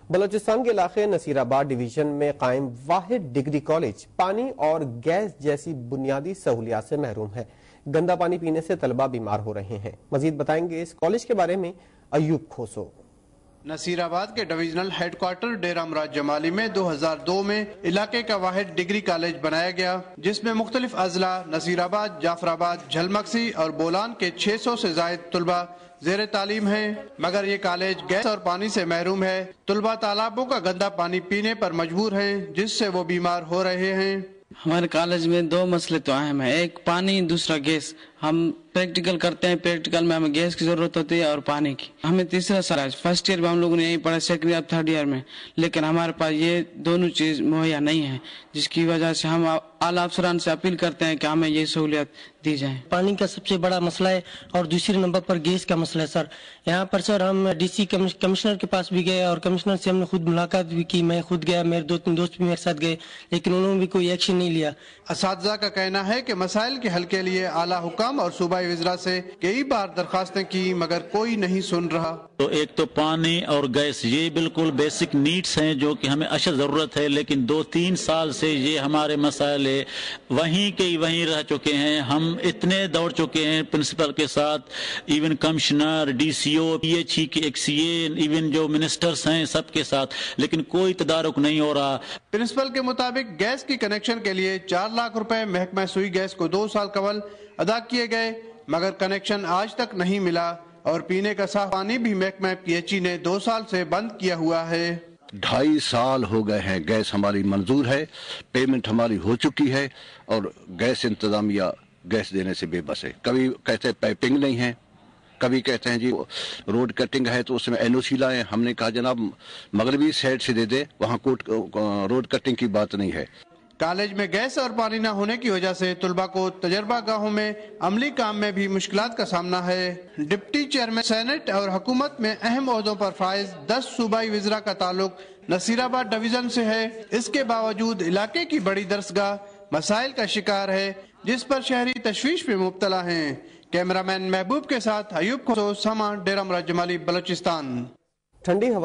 بلوچستان کے علاقے نصیر آباد ڈویژن میں قائم واحد ڈگری کالج پانی اور گیس جیسی بنیادی سہولیات سے محروم ہے۔ گندا پانی پینے سے طلبہ بیمار ہو رہے ہیں۔ مزید بتائیں گے اس کالج کے بارے میں ایوب کھوسو۔ نصیر آباد کے divisional headquarter Dera Murad Jamali میں 2002 میں علاقے کا واحد ڈگری کالج بنایا گیا، جس میں مختلف اضلاع نصیر آباد، جعفر آباد، جھلمکسی اور بولان کے 600 سے زائد طلبہ زیر تعلیم ہیں، مگر یہ کالج گیس اور پانی سے محروم ہے۔ طلبہ تالابوں کا گندا پانی پینے پر مجبور ہیں، جس سے وہ بیمار ہو رہے ہیں۔ ہمارے کالج میں دو مسئلے تو اہم ہیں، ایک پانی، دوسرا گیس۔ ہم پریکٹیکل کرتے ہیں، پریکٹیکل میں ہمیں گیس کی ضرورت ہوتی ہے اور پانی کی۔ ہمیں تیسرا سال ہے، فرسٹ ایئر میں ہم لوگوں نے یہی پڑھا، سیکنڈ ایئر، تھرڈ ایئر میں، لیکن ہمارے پاس یہ دونوں چیز مہیا نہیں ہے، جس کی وجہ سے ہم اعلیٰ افسران سے اپیل کرتے ہیں کہ ہمیں یہ سہولیات دی جائیں۔ پانی کا سب سے بڑا مسئلہ ہے اور دوسرے نمبر پر گیس کا مسئلہ ہے سر۔ یہاں پر سر ہم ڈی سی کمشنر کے پاس بھی گئے اور کمشنر سے ہم نے خود ملاقات بھی کی، میں خود گیا، میرے دو تین دوست بھی میرے ساتھ گئے، لیکن انہوں نے بھی کوئی ایکشن نہیں لیا۔ اساتذہ کا کہنا ہے کہ مسائل کے حل کے لیے اعلیٰ حکام اور صوبائی وزراء سے کئی بار درخواستیں کی، مگر کوئی نہیں سن رہا۔ تو ایک تو پانی اور گیس، یہ بالکل بیسک نیڈس ہیں جو کہ ہمیں اشد ضرورت ہے، لیکن 2-3 سال سے یہ ہمارے مسائل وہیں کے وہیں رہ چکے ہیں۔ ہم اتنے دوڑ چکے ہیں پرنسپل کے ساتھ، even commissioner, D C O, P H E کے ایک سی اے، ایون جو منسٹرز ہیں سب کے ساتھ، لیکن کوئی تدارک نہیں ہو رہا۔ پرنسپل کے مطابق گیس کی کنیکشن کے لیے 4 لاکھ روپے محکمہ سوئی گیس کو 2 سال قبل ادا کیے گئے، مگر کنیکشن آج تک نہیں ملا اور پینے کا صاف پانی بھی محکمہ پی ایچ ای نے 2 سال سے بند کیا ہوا ہے۔ 2.5 سال ہو گئے ہیں، گیس ہماری منظور ہے، پیمنٹ ہماری ہو چکی ہے اور گیس انتظامیہ گیس دینے سے بے بس ہے۔ کبھی کہتے ہیں پائپنگ نہیں ہے، کبھی کہتے ہیں جی روڈ کٹنگ ہے تو اس میں این او سی لائیں۔ ہم نے کہا جناب مغربی سائڈ سے دے دے، وہاں روڈ کٹنگ کی بات نہیں ہے۔ کالج میں گیس اور پانی نہ ہونے کی وجہ سے طلبہ کو تجربہ گاہوں میں عملی کام میں بھی مشکلات کا سامنا ہے۔ ڈپٹی چیئرمین سینٹ اور حکومت میں اہم عہدوں پر فائز 10 صوبائی وزراء کا تعلق نصیر آباد ڈویژن سے ہے۔ اس کے باوجود علاقے کی بڑی درسگاہ مسائل کا شکار ہے، جس پر شہری تشویش میں مبتلا ہیں۔ کیمرہ مین محبوب کے ساتھ ایوب کھوسو، سما، ڈیرہ مراد جمالی، بلوچستان۔ ٹھنڈی ہوا